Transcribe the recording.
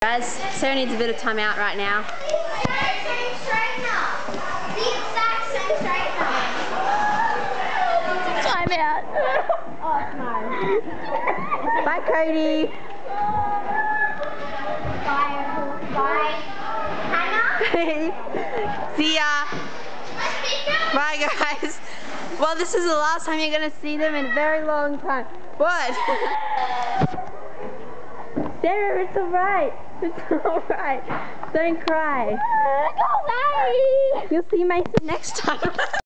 Guys, Sarah needs a bit of time out right now. Time out. Oh, no. Bye, Cody. Bye. Hannah. See ya. Bye, guys. Well, this is the last time you're going to see them in a very long time. What? Sarah, it's alright. It's alright. Don't cry. You'll see Mason next time.